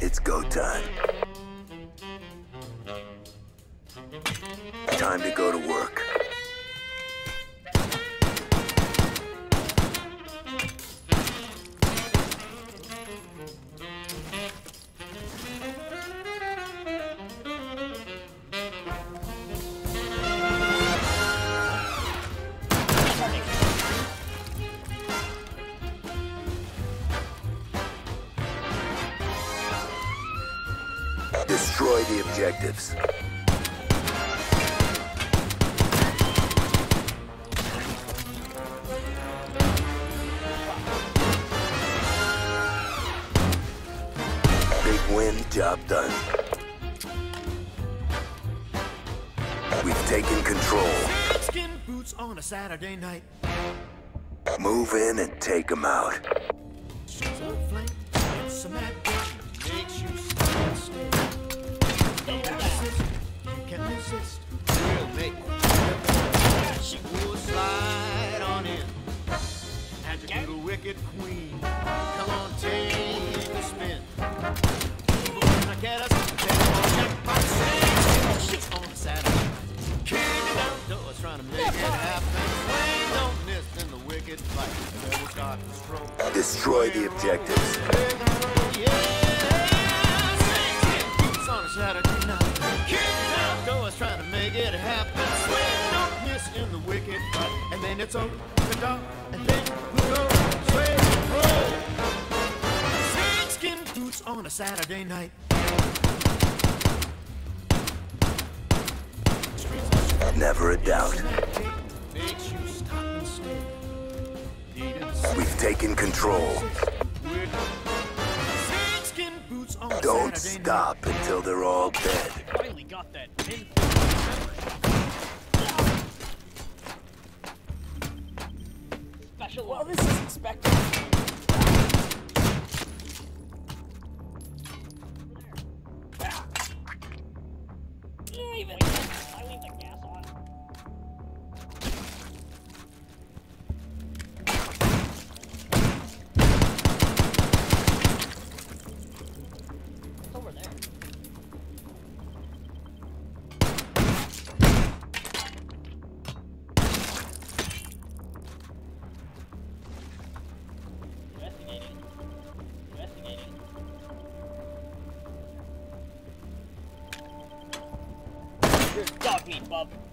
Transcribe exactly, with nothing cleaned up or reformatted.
It's go time. Time to go to work. Destroy the objectives. Big win, job done. We've taken control. Snakeskin boots on a Saturday night. Move in and take them out. So flank, it's a mad bitch, makes you stand still. You can't resist, you can't resist. We'll make she will slide on in. And you little wicked queen, come on, take a spin. People gonna get us, take on jackpot, sing. Shit's on Saturday. Kick it down doors, trying to make it happen. Swing, don't miss in the wicked fight. Then we'll start to stroll. Destroy the objectives. Saturday night, kick down doors, trying to make it happen. Swing, don't miss in the wicked fight, and then it's over the dark, and then we'll go swing, roll. Snakeskin boots on a Saturday night. Never a doubt. Makes you stop and stare. We've taken control. Don't stop until they're all dead. Finally got that pin. Special. Well, this is expected. Leave it. I leave the gas on. Over there. Investigating. Investigating. Here's dog meat, bub.